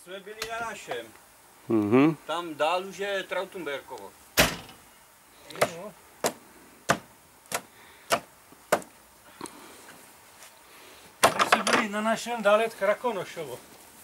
jsme byli na našem. Tam dál už je Trautenberkovo. My jsme byli na našem dál jet Krakonošovo.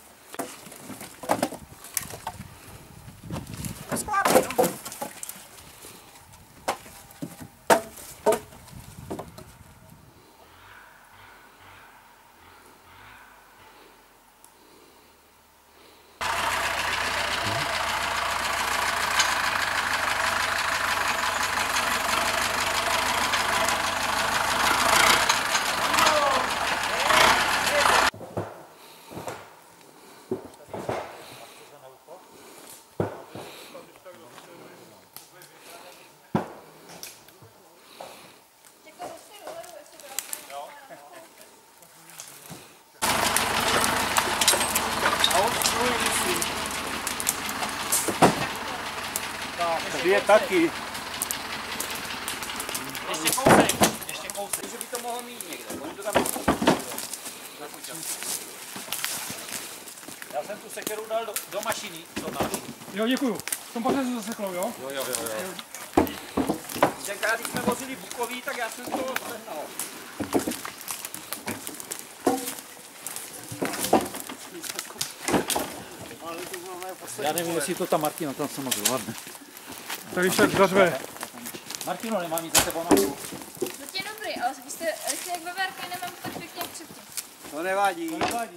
Tady je taky. Ještě kousek, ještě kousek. Že by to mohlo mít někde, oni to tam Já jsem tu sekeru dal do mašiny, co máš. Jo, děkuju. V tom patře se zaseklo, jo? Jo. Tenkrát, když jsme vozili Bukoví, tak já jsem to sehnal. Já nevím, jestli to ta Martina tam sama zvládne. Tak když tak zařve. Martino, nemám nic za tebou na to. To je dobrý, ale vy jste jak ve Várky nemám tak pěkně jak předtím. To nevadí.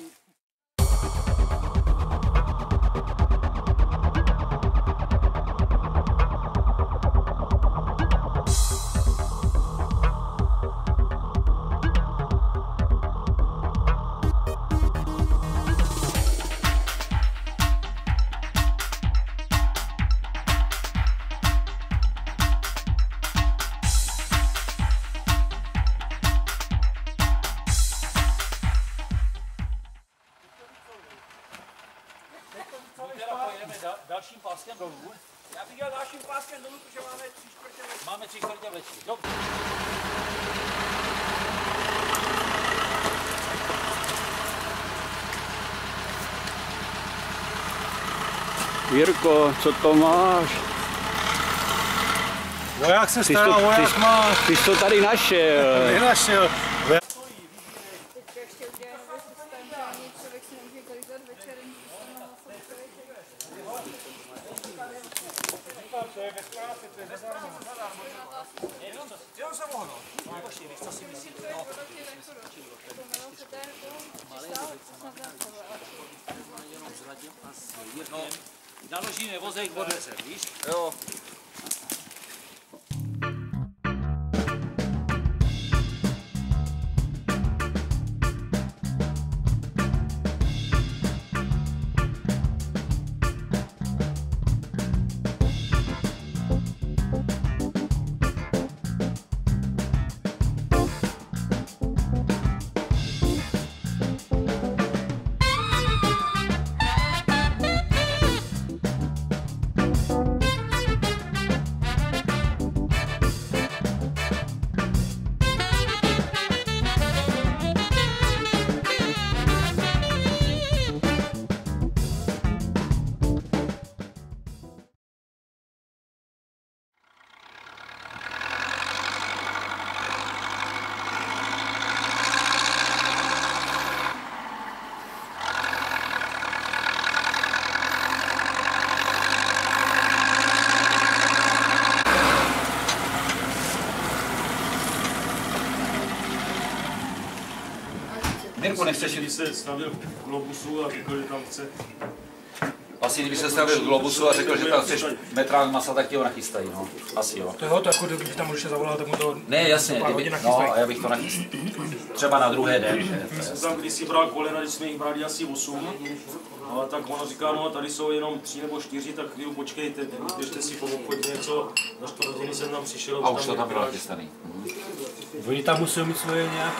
Dalším páskem dolů. Já bych dělal dalším páskem dolů, protože máme 3/4 vlečky. Máme 3/4 vlečky. Dobře. Jirko, co to máš? Voják se stará, voják má. Ty jsi to tady našel. Nenašel. Teďka ještě uděláme systém, že ani člověk si nemůže klizat večer, No, naložíme vozejk od dveře, víš? Jo. Mirku, nechceš Když se stavil v Globusu a řekl, že tam chce. Asi kdyby se stavil v Globusu a řekl, že tam chceš metrák masa, tak ti ho nachystají, no. Asi jo. To jo, to jako kdybych tam ještě zavolal, tak mu to... Ne, jasně, no a já bych to nachystal. Třeba na druhý den. My jsme tam kdysi bral kolena, když jsme jich brali asi 8. No, tak ono říká, no tady jsou jenom 3 nebo 4, tak chvíli počkejte, běžte si po obchodě něco, za 4 hodiny jsem tam přišel. A už to tam bylo nachystaný. Oni tam musí mít svoje nějaký...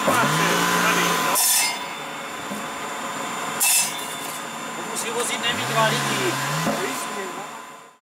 Musí vozit nemít 2 lidi.